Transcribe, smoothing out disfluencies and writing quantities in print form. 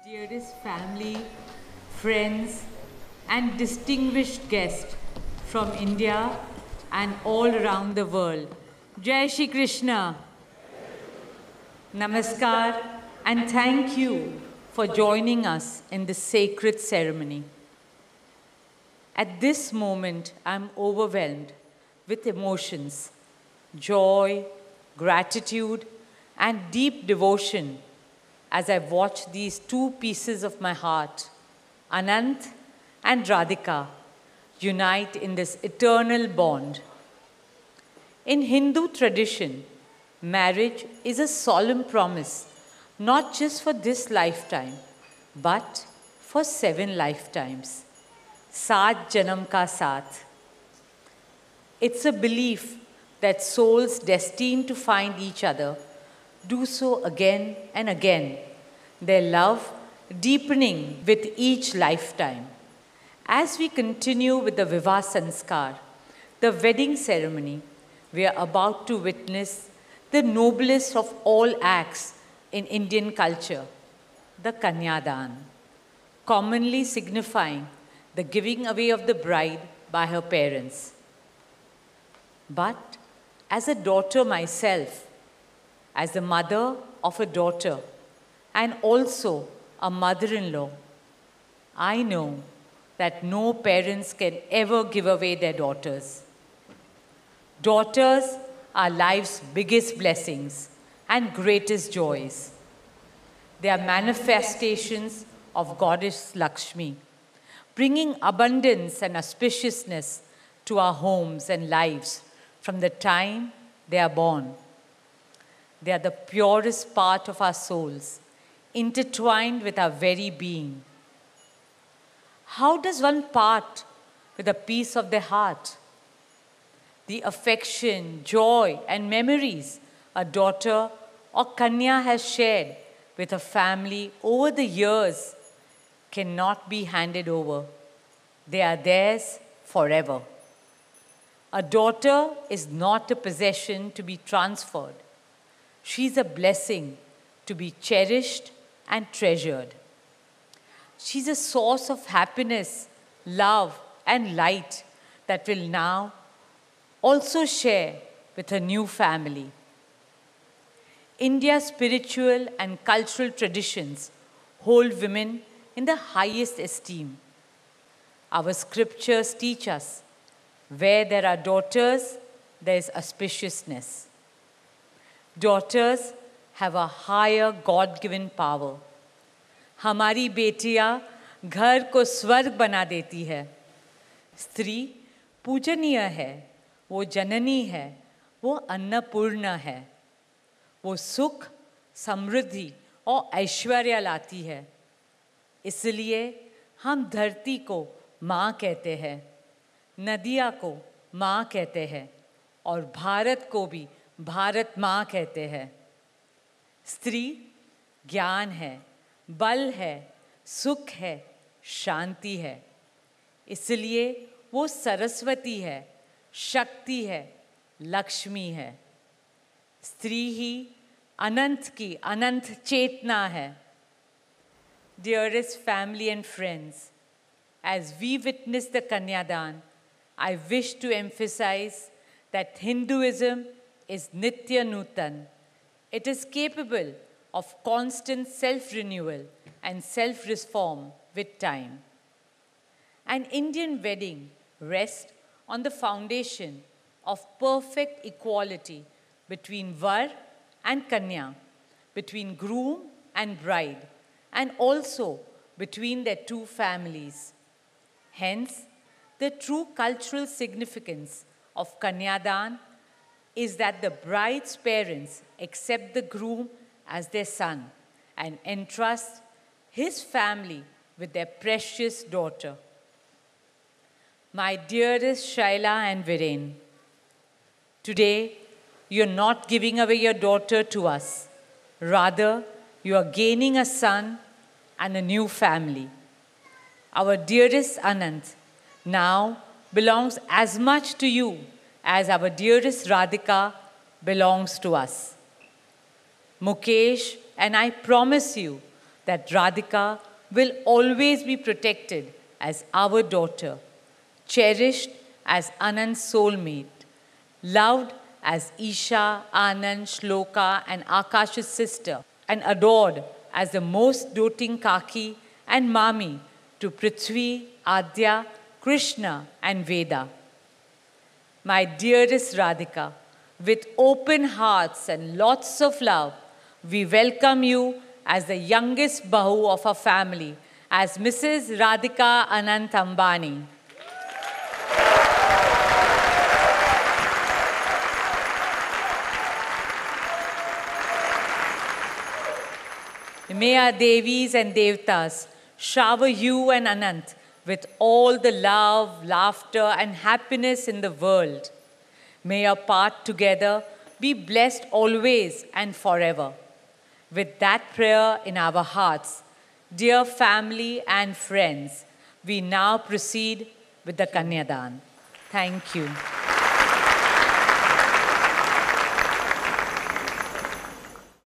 Dearest family, friends, and distinguished guests from India and all around the world. Jai Shri Krishna. Namaskar, and thank you for joining us in this sacred ceremony. At this moment, I'm overwhelmed with emotions, joy, gratitude, and deep devotion as I watch these two pieces of my heart, Anant and Radhika, unite in this eternal bond. In Hindu tradition, marriage is a solemn promise, not just for this lifetime, but for 7 lifetimes. Saat Janam Ka Saath. It's a belief that souls destined to find each other do so again and again, their love deepening with each lifetime. As we continue with the Vivah Sanskar, the wedding ceremony, we are about to witness the noblest of all acts in Indian culture, the Kanyadan, commonly signifying the giving away of the bride by her parents. But as a daughter myself, as the mother of a daughter and also a mother-in-law, I know that no parents can ever give away their daughters. Daughters are life's biggest blessings and greatest joys. They are manifestations of Goddess Lakshmi, bringing abundance and auspiciousness to our homes and lives from the time they are born. They are the purest part of our souls, intertwined with our very being. How does one part with a piece of their heart? The affection, joy, and memories a daughter or Kanya has shared with her family over the years cannot be handed over. They are theirs forever. A daughter is not a possession to be transferred. She's a blessing to be cherished and treasured. She's a source of happiness, love, and light that will now also share with her new family. India's spiritual and cultural traditions hold women in the highest esteem. Our scriptures teach us where there are daughters, there is auspiciousness. Daughters have a higher God-given power. हमारी बेटियां घर को स्वर्ग बना देती है. स्त्री पूजनीय है, वो जननी है, वो अन्नपूर्णा है. वो सुख, समृद्धि और ऐश्वर्य लाती है. इसलिए हम धरती को माँ कहते हैं, नदियाँ को माँ कहते हैं और भारत को भी भारत माँ कहते हैं. स्त्री ज्ञान है, बल है, सुख है, शांति है. इसलिए वो सरस्वती है, शक्ति है, लक्ष्मी है. स्त्री ही अनंत की अनंत चेतना है. Dearest family and friends, as we witness the Kanyadan, I wish to emphasize that Hinduism is Nitya Nutan. It is capable of constant self-renewal and self-reform with time. An Indian wedding rests on the foundation of perfect equality between Var and Kanya, between groom and bride, and also between their two families. Hence, the true cultural significance of Kanyadan is that the bride's parents accept the groom as their son and entrust his family with their precious daughter. My dearest Shaila and Viren, today you're not giving away your daughter to us. Rather, you are gaining a son and a new family. Our dearest Anant now belongs as much to you as our dearest Radhika belongs to us. Mukesh and I promise you that Radhika will always be protected as our daughter, cherished as Anand's soulmate, loved as Isha, Anand, Shloka, and Akash's sister, and adored as the most doting Kaki and Mami to Prithvi, Adya, Krishna, and Veda. My dearest Radhika, with open hearts and lots of love, we welcome you as the youngest Bahu of our family, as Mrs. Radhika Anant Ambani. May our Devis and Devtas shower you and Anant with all the love, laughter, and happiness in the world. May our path together be blessed always and forever. With that prayer in our hearts, dear family and friends, we now proceed with the Kanyadan. Thank you.